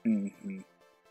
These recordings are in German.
Mhm.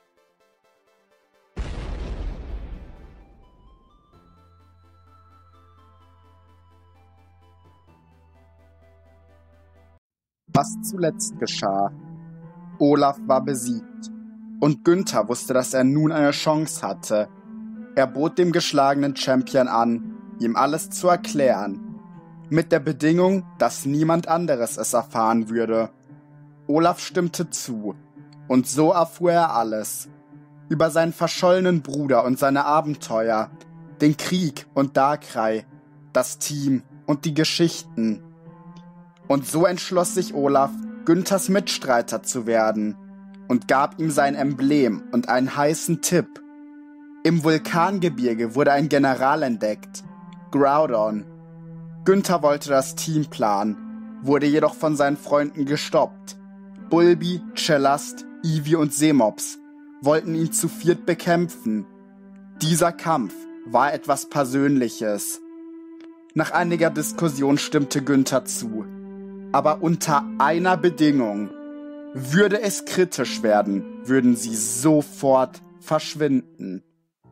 Was zuletzt geschah. Olaf war besiegt. Und Günther wusste, dass er nun eine Chance hatte. Er bot dem geschlagenen Champion an, ihm alles zu erklären. Mit der Bedingung, dass niemand anderes es erfahren würde. Olaf stimmte zu. Und so erfuhr er alles. Über seinen verschollenen Bruder und seine Abenteuer, den Krieg und Darkrai, das Team und die Geschichten. Und so entschloss sich Olaf, Günthers Mitstreiter zu werden und gab ihm sein Emblem und einen heißen Tipp. Im Vulkangebirge wurde ein General entdeckt, Groudon. Günther wollte das Team planen, wurde jedoch von seinen Freunden gestoppt. Bulbi, Cellast, Eevee und Semops wollten ihn zu viert bekämpfen. Dieser Kampf war etwas Persönliches. Nach einiger Diskussion stimmte Günther zu. Aber unter einer Bedingung. Würde es kritisch werden, würden sie sofort verschwinden.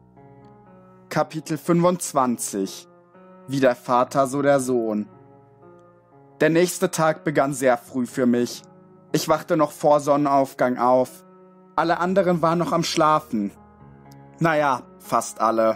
Kapitel 25. Wie der Vater, so der Sohn. Der nächste Tag begann sehr früh für mich. Ich wachte noch vor Sonnenaufgang auf. Alle anderen waren noch am Schlafen. Naja, fast alle.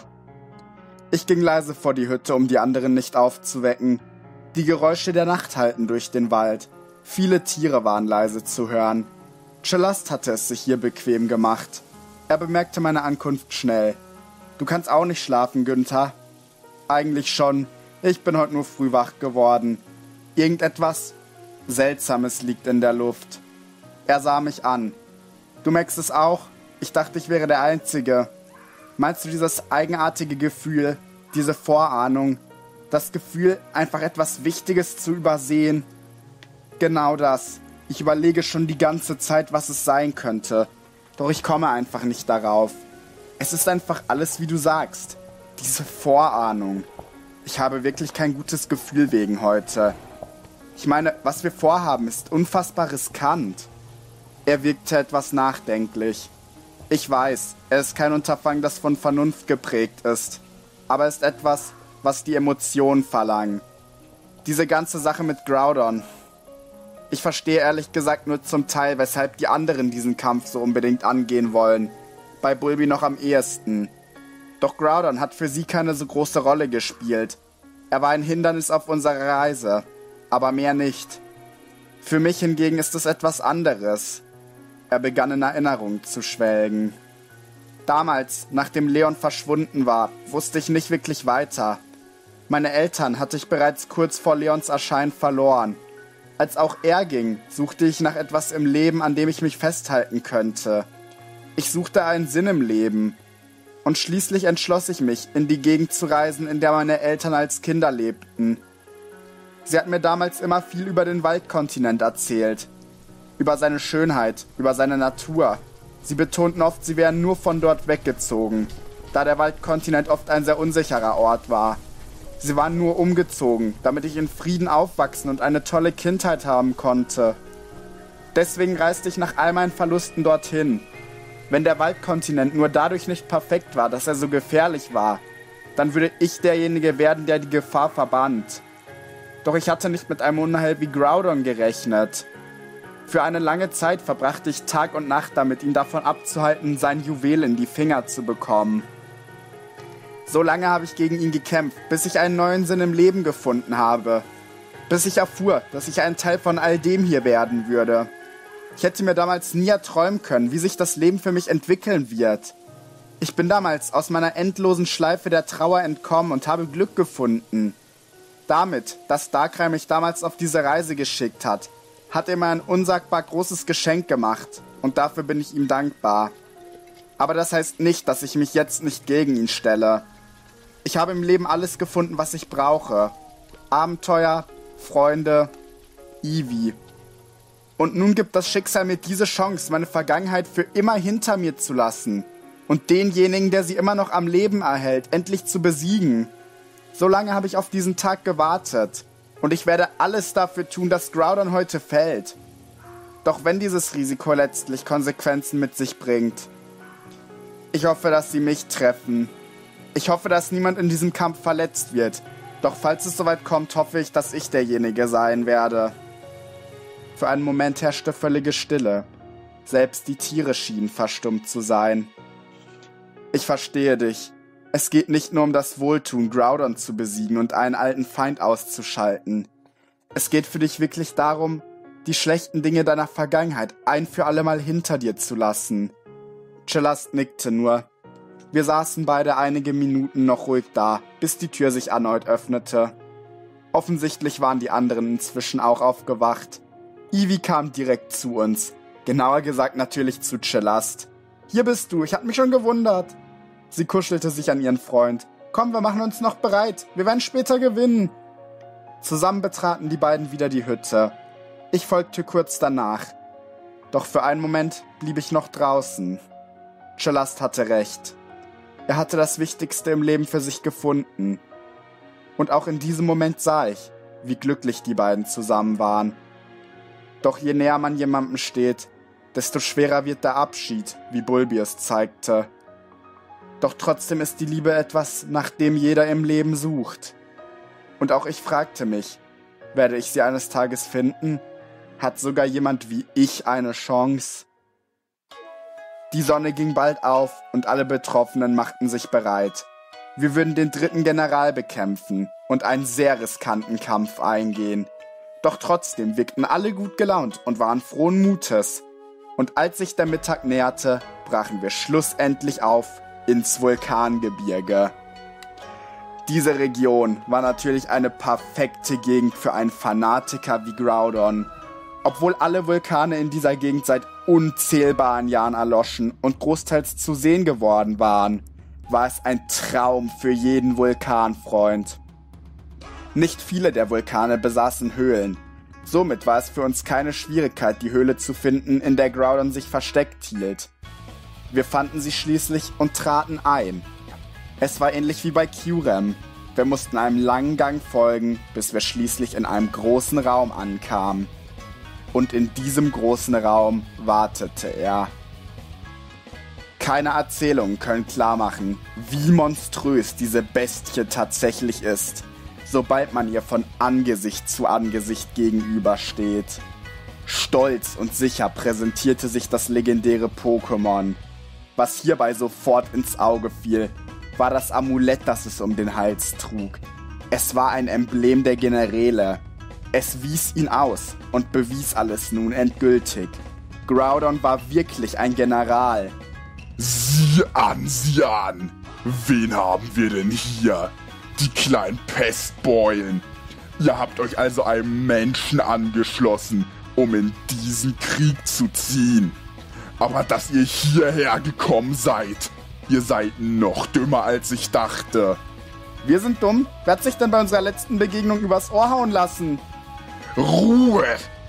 Ich ging leise vor die Hütte, um die anderen nicht aufzuwecken. Die Geräusche der Nacht hallten durch den Wald. Viele Tiere waren leise zu hören. Cellast hatte es sich hier bequem gemacht. Er bemerkte meine Ankunft schnell. »Du kannst auch nicht schlafen, Günther?« »Eigentlich schon. Ich bin heute nur früh wach geworden. Irgendetwas Seltsames liegt in der Luft.« Er sah mich an. »Du merkst es auch? Ich dachte, ich wäre der Einzige. Meinst du dieses eigenartige Gefühl, diese Vorahnung, das Gefühl, einfach etwas Wichtiges zu übersehen?« »Genau das. Ich überlege schon die ganze Zeit, was es sein könnte. Doch ich komme einfach nicht darauf. Es ist einfach alles, wie du sagst. Diese Vorahnung. Ich habe wirklich kein gutes Gefühl wegen heute. Ich meine, was wir vorhaben, ist unfassbar riskant.« Er wirkte etwas nachdenklich. »Ich weiß, es ist kein Unterfangen, das von Vernunft geprägt ist. Aber es ist etwas, was die Emotionen verlangen. Diese ganze Sache mit Groudon. Ich verstehe ehrlich gesagt nur zum Teil, weshalb die anderen diesen Kampf so unbedingt angehen wollen. Bei Bulbi noch am ehesten. Doch Groudon hat für sie keine so große Rolle gespielt. Er war ein Hindernis auf unserer Reise, aber mehr nicht. Für mich hingegen ist es etwas anderes.« Er begann in Erinnerung zu schwelgen. Damals, nachdem Leon verschwunden war, wusste ich nicht wirklich weiter. Meine Eltern hatte ich bereits kurz vor Leons Erscheinen verloren. Als auch er ging, suchte ich nach etwas im Leben, an dem ich mich festhalten könnte. Ich suchte einen Sinn im Leben. Und schließlich entschloss ich mich, in die Gegend zu reisen, in der meine Eltern als Kinder lebten. Sie hat mir damals immer viel über den Waldkontinent erzählt. Über seine Schönheit, über seine Natur. Sie betonten oft, sie wären nur von dort weggezogen, da der Waldkontinent oft ein sehr unsicherer Ort war. Sie waren nur umgezogen, damit ich in Frieden aufwachsen und eine tolle Kindheit haben konnte. Deswegen reiste ich nach all meinen Verlusten dorthin. Wenn der Waldkontinent nur dadurch nicht perfekt war, dass er so gefährlich war, dann würde ich derjenige werden, der die Gefahr verbannt. Doch ich hatte nicht mit einem Unheil wie Groudon gerechnet. Für eine lange Zeit verbrachte ich Tag und Nacht damit, ihn davon abzuhalten, sein Juwel in die Finger zu bekommen. So lange habe ich gegen ihn gekämpft, bis ich einen neuen Sinn im Leben gefunden habe. Bis ich erfuhr, dass ich ein Teil von all dem hier werden würde. Ich hätte mir damals nie erträumen können, wie sich das Leben für mich entwickeln wird. Ich bin damals aus meiner endlosen Schleife der Trauer entkommen und habe Glück gefunden. Damit, dass Darkrai mich damals auf diese Reise geschickt hat er mir ein unsagbar großes Geschenk gemacht und dafür bin ich ihm dankbar. Aber das heißt nicht, dass ich mich jetzt nicht gegen ihn stelle. Ich habe im Leben alles gefunden, was ich brauche. Abenteuer, Freunde, Eevee. Und nun gibt das Schicksal mir diese Chance, meine Vergangenheit für immer hinter mir zu lassen und denjenigen, der sie immer noch am Leben erhält, endlich zu besiegen. So lange habe ich auf diesen Tag gewartet. Und ich werde alles dafür tun, dass Groudon heute fällt. Doch wenn dieses Risiko letztlich Konsequenzen mit sich bringt. Ich hoffe, dass sie mich treffen. Ich hoffe, dass niemand in diesem Kampf verletzt wird. Doch falls es soweit kommt, hoffe ich, dass ich derjenige sein werde. Für einen Moment herrschte völlige Stille. Selbst die Tiere schienen verstummt zu sein. Ich verstehe dich. Es geht nicht nur um das Wohltun, Groudon zu besiegen und einen alten Feind auszuschalten. Es geht für dich wirklich darum, die schlechten Dinge deiner Vergangenheit ein für alle Mal hinter dir zu lassen. Chelast nickte nur. Wir saßen beide einige Minuten noch ruhig da, bis die Tür sich erneut öffnete. Offensichtlich waren die anderen inzwischen auch aufgewacht. Ivy kam direkt zu uns. Genauer gesagt natürlich zu Chelast. Hier bist du, ich hab mich schon gewundert. Sie kuschelte sich an ihren Freund. Komm, wir machen uns noch bereit. Wir werden später gewinnen. Zusammen betraten die beiden wieder die Hütte. Ich folgte kurz danach. Doch für einen Moment blieb ich noch draußen. Chelast hatte recht. Er hatte das Wichtigste im Leben für sich gefunden. Und auch in diesem Moment sah ich, wie glücklich die beiden zusammen waren. Doch je näher man jemandem steht, desto schwerer wird der Abschied, wie Bulbi es zeigte. Doch trotzdem ist die Liebe etwas, nach dem jeder im Leben sucht. Und auch ich fragte mich, werde ich sie eines Tages finden? Hat sogar jemand wie ich eine Chance? Die Sonne ging bald auf und alle Betroffenen machten sich bereit. Wir würden den 3. General bekämpfen und einen sehr riskanten Kampf eingehen. Doch trotzdem wirkten alle gut gelaunt und waren frohen Mutes. Und als sich der Mittag näherte, brachen wir schlussendlich auf ins Vulkangebirge. Diese Region war natürlich eine perfekte Gegend für einen Fanatiker wie Groudon. Obwohl alle Vulkane in dieser Gegend seit unzählbaren Jahren erloschen und großteils zu sehen geworden waren, war es ein Traum für jeden Vulkanfreund. Nicht viele der Vulkane besaßen Höhlen. Somit war es für uns keine Schwierigkeit, die Höhle zu finden, in der Groudon sich versteckt hielt. Wir fanden sie schließlich und traten ein. Es war ähnlich wie bei Kyurem. Wir mussten einem langen Gang folgen, bis wir schließlich in einem großen Raum ankamen. Und in diesem großen Raum wartete er. Keine Erzählungen können klarmachen, wie monströs diese Bestie tatsächlich ist, sobald man ihr von Angesicht zu Angesicht gegenübersteht. Stolz und sicher präsentierte sich das legendäre Pokémon. Was hierbei sofort ins Auge fiel, war das Amulett, das es um den Hals trug. Es war ein Emblem der Generäle. Es wies ihn aus und bewies alles nun endgültig. Groudon war wirklich ein General. Sieh an! Wen haben wir denn hier? Die kleinen Pestbeulen. Ihr habt euch also einem Menschen angeschlossen, um in diesen Krieg zu ziehen. Aber dass ihr hierher gekommen seid, ihr seid noch dümmer als ich dachte. Wir sind dumm? Wer hat sich denn bei unserer letzten Begegnung übers Ohr hauen lassen? Ruhe!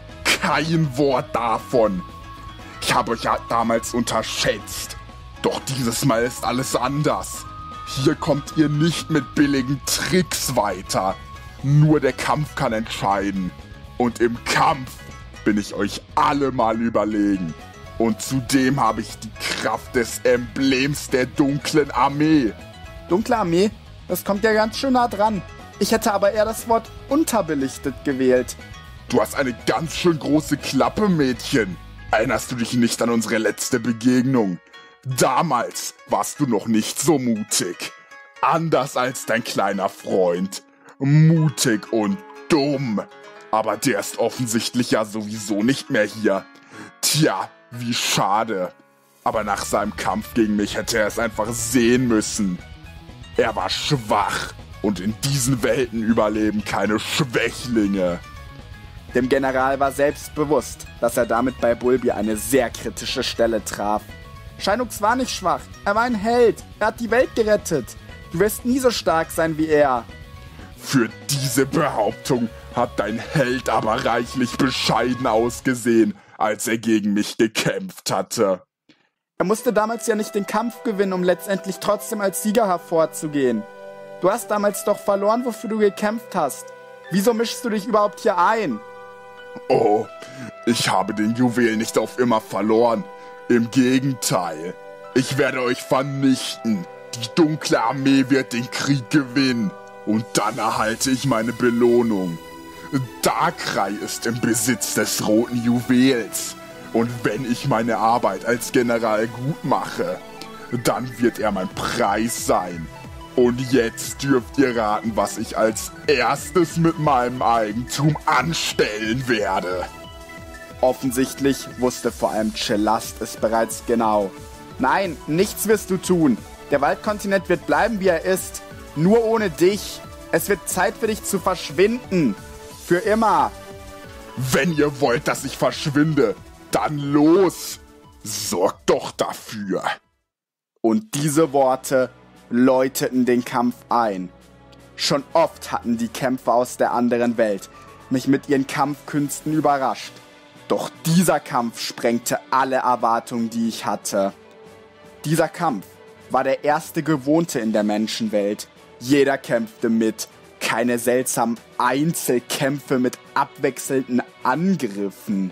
Kein Wort davon. Ich habe euch ja damals unterschätzt. Doch dieses Mal ist alles anders. Hier kommt ihr nicht mit billigen Tricks weiter. Nur der Kampf kann entscheiden. Und im Kampf bin ich euch allemal überlegen. Und zudem habe ich die Kraft des Emblems der dunklen Armee. Dunkle Armee? Das kommt ja ganz schön nah dran. Ich hätte aber eher das Wort unterbelichtet gewählt. Du hast eine ganz schön große Klappe, Mädchen. Erinnerst du dich nicht an unsere letzte Begegnung? Damals warst du noch nicht so mutig. Anders als dein kleiner Freund. Mutig und dumm. Aber der ist offensichtlich ja sowieso nicht mehr hier. Tja, wie schade. Aber nach seinem Kampf gegen mich hätte er es einfach sehen müssen. Er war schwach. Und in diesen Welten überleben keine Schwächlinge. Dem General war selbst bewusst, dass er damit bei Bulbi eine sehr kritische Stelle traf. Shinux war nicht schwach, er war ein Held, er hat die Welt gerettet. Du wirst nie so stark sein wie er. Für diese Behauptung hat dein Held aber reichlich bescheiden ausgesehen, als er gegen mich gekämpft hatte. Er musste damals ja nicht den Kampf gewinnen, um letztendlich trotzdem als Sieger hervorzugehen. Du hast damals doch verloren, wofür du gekämpft hast. Wieso mischst du dich überhaupt hier ein? Oh, Ich habe den Juwel nicht auf immer verloren. Im Gegenteil. Ich werde euch vernichten. Die dunkle Armee wird den Krieg gewinnen. Und dann erhalte ich meine Belohnung. Darkrai ist im Besitz des roten Juwels. Und wenn ich meine Arbeit als General gut mache, dann wird er mein Preis sein. Und jetzt dürft ihr raten, was ich als erstes mit meinem Eigentum anstellen werde. Offensichtlich wusste vor allem Chelast es bereits genau. Nein, nichts wirst du tun. Der Waldkontinent wird bleiben, wie er ist. Nur ohne dich. Es wird Zeit für dich zu verschwinden. Für immer. Wenn ihr wollt, dass ich verschwinde, dann los. Sorgt doch dafür. Und diese Worte läuteten den Kampf ein. Schon oft hatten die Kämpfer aus der anderen Welt mich mit ihren Kampfkünsten überrascht. Doch dieser Kampf sprengte alle Erwartungen, die ich hatte. Dieser Kampf war der erste gewohnte in der Menschenwelt. Jeder kämpfte mit, keine seltsamen Einzelkämpfe mit abwechselnden Angriffen.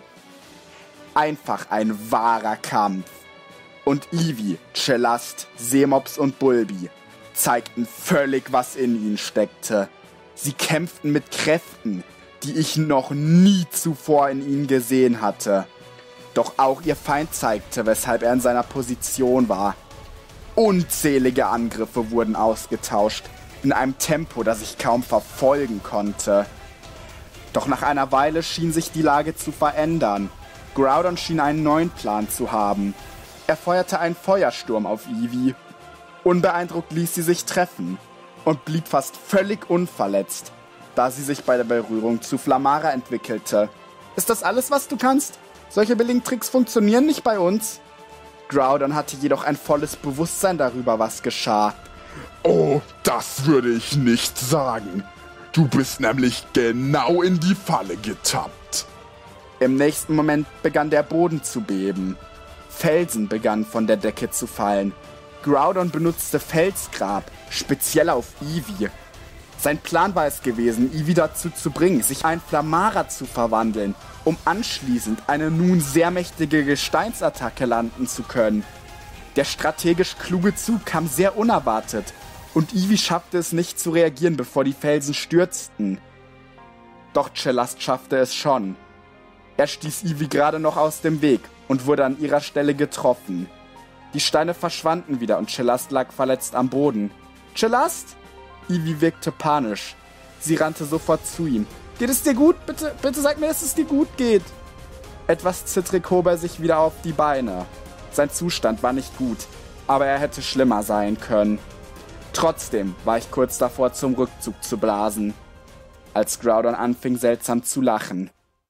Einfach ein wahrer Kampf. Und Eevee, Chelast, Semops und Bulbi zeigten völlig, was in ihnen steckte. Sie kämpften mit Kräften, die ich noch nie zuvor in ihnen gesehen hatte. Doch auch ihr Feind zeigte, weshalb er in seiner Position war. Unzählige Angriffe wurden ausgetauscht, in einem Tempo, das ich kaum verfolgen konnte. Doch nach einer Weile schien sich die Lage zu verändern. Groudon schien einen neuen Plan zu haben. Er feuerte einen Feuersturm auf Eevee. Unbeeindruckt ließ sie sich treffen und blieb fast völlig unverletzt, da sie sich bei der Berührung zu Flamara entwickelte. Ist das alles, was du kannst? Solche billigen Tricks funktionieren nicht bei uns. Groudon hatte jedoch ein volles Bewusstsein darüber, was geschah. Oh, das würde ich nicht sagen. Du bist nämlich genau in die Falle getappt. Im nächsten Moment begann der Boden zu beben. Felsen begannen von der Decke zu fallen. Groudon benutzte Felsgrab, speziell auf Eevee. Sein Plan war es gewesen, Eevee dazu zu bringen, sich in einen Flamara zu verwandeln, um anschließend eine nun sehr mächtige Gesteinsattacke landen zu können. Der strategisch kluge Zug kam sehr unerwartet und Eevee schaffte es nicht zu reagieren, bevor die Felsen stürzten. Doch Chelast schaffte es schon. Er stieß Eevee gerade noch aus dem Weg und wurde an ihrer Stelle getroffen. Die Steine verschwanden wieder und Chelast lag verletzt am Boden. Chelast? Eevee wirkte panisch. Sie rannte sofort zu ihm. Geht es dir gut? Bitte sag mir, dass es dir gut geht. Etwas zittrig hob er sich wieder auf die Beine. Sein Zustand war nicht gut, aber er hätte schlimmer sein können. Trotzdem war ich kurz davor, zum Rückzug zu blasen, als Groudon anfing seltsam zu lachen.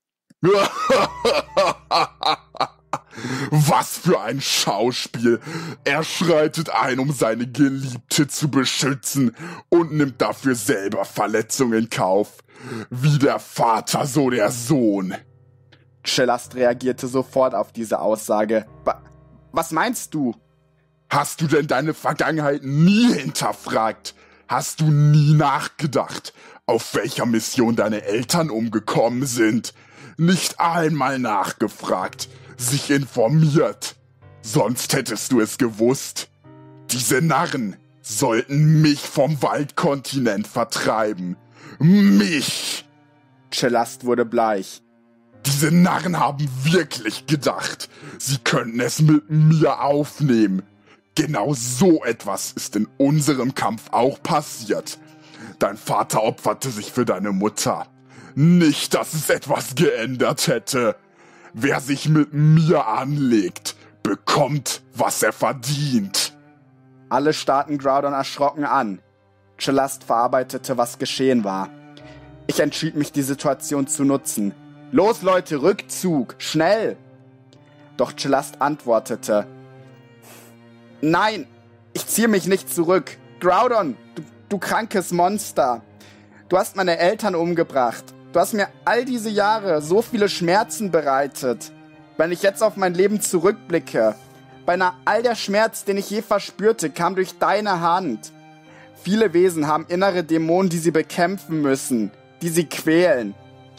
Was für ein Schauspiel! Er schreitet ein, um seine Geliebte zu beschützen und nimmt dafür selber Verletzungen in Kauf. Wie der Vater, so der Sohn. Chelast reagierte sofort auf diese Aussage. Was meinst du? Hast du denn deine Vergangenheit nie hinterfragt? Hast du nie nachgedacht, auf welcher Mission deine Eltern umgekommen sind? Nicht einmal nachgefragt, sich informiert. Sonst hättest du es gewusst. Diese Narren sollten mich vom Waldkontinent vertreiben. Mich! Chelast wurde bleich. Diese Narren haben wirklich gedacht, sie könnten es mit mir aufnehmen. Genau so etwas ist in unserem Kampf auch passiert. Dein Vater opferte sich für deine Mutter. Nicht, dass es etwas geändert hätte. Wer sich mit mir anlegt, bekommt, was er verdient. Alle starrten Groudon erschrocken an. Chelast verarbeitete, was geschehen war. Ich entschied mich, die Situation zu nutzen. Los, Leute, Rückzug, schnell! Doch Chelast antwortete. Nein, ich ziehe mich nicht zurück. Groudon, du krankes Monster. Du hast meine Eltern umgebracht. Du hast mir all diese Jahre so viele Schmerzen bereitet. Wenn ich jetzt auf mein Leben zurückblicke, beinahe all der Schmerz, den ich je verspürte, kam durch deine Hand. Viele Wesen haben innere Dämonen, die sie bekämpfen müssen, die sie quälen.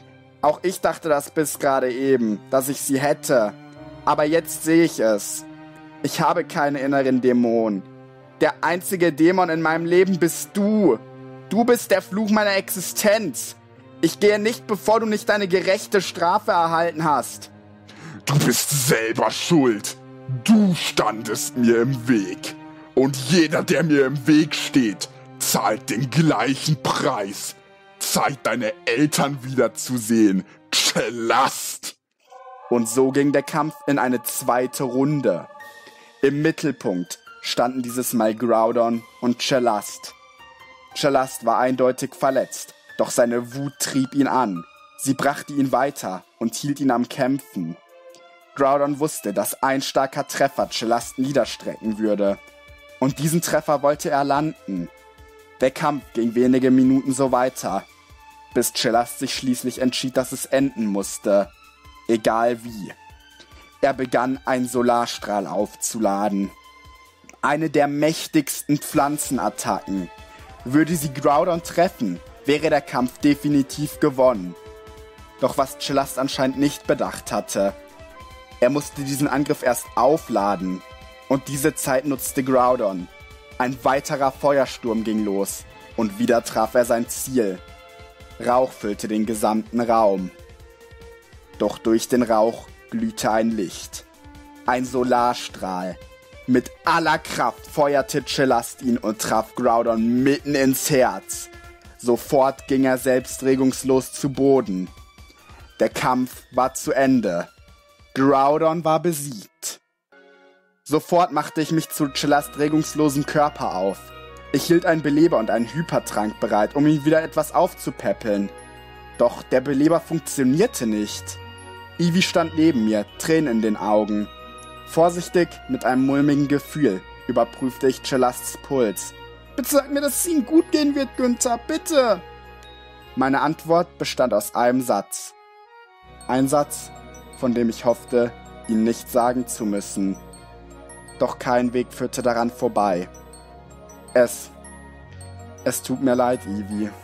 Auch ich dachte das bis gerade eben, dass ich sie hätte. Aber jetzt sehe ich es. Ich habe keine inneren Dämonen. Der einzige Dämon in meinem Leben bist du. Du bist der Fluch meiner Existenz. Ich gehe nicht, bevor du nicht deine gerechte Strafe erhalten hast. Du bist selber schuld. Du standest mir im Weg. Und jeder, der mir im Weg steht, zahlt den gleichen Preis. Zeit, deine Eltern wiederzusehen. Chelast! Und so ging der Kampf in eine zweite Runde. Im Mittelpunkt standen dieses Mal Groudon und Chelast. Chelast war eindeutig verletzt, doch seine Wut trieb ihn an. Sie brachte ihn weiter und hielt ihn am Kämpfen. Groudon wusste, dass ein starker Treffer Chelast niederstrecken würde. Und diesen Treffer wollte er landen. Der Kampf ging wenige Minuten so weiter, bis Chelast sich schließlich entschied, dass es enden musste. Egal wie. Er begann, einen Solarstrahl aufzuladen. Eine der mächtigsten Pflanzenattacken. Würde sie Groudon treffen, wäre der Kampf definitiv gewonnen. Doch was Chelast anscheinend nicht bedacht hatte: Er musste diesen Angriff erst aufladen. Und diese Zeit nutzte Groudon. Ein weiterer Feuersturm ging los. Und wieder traf er sein Ziel. Rauch füllte den gesamten Raum. Doch durch den Rauch glühte ein Licht. Ein Solarstrahl. Mit aller Kraft feuerte Chelast ihn und traf Groudon mitten ins Herz. Sofort ging er selbst regungslos zu Boden. Der Kampf war zu Ende. Groudon war besiegt. Sofort machte ich mich zu Chelasts regungslosem Körper auf. Ich hielt einen Beleber und einen Hypertrank bereit, um ihn wieder etwas aufzupäppeln. Doch der Beleber funktionierte nicht. Eevee stand neben mir, Tränen in den Augen. Vorsichtig, mit einem mulmigen Gefühl, überprüfte ich Chelasts Puls. »Bitte sag mir, dass es ihm gut gehen wird, Günther, bitte!« Meine Antwort bestand aus einem Satz. Ein Satz, von dem ich hoffte, ihn nicht sagen zu müssen. Doch kein Weg führte daran vorbei. Es tut mir leid, Eevee.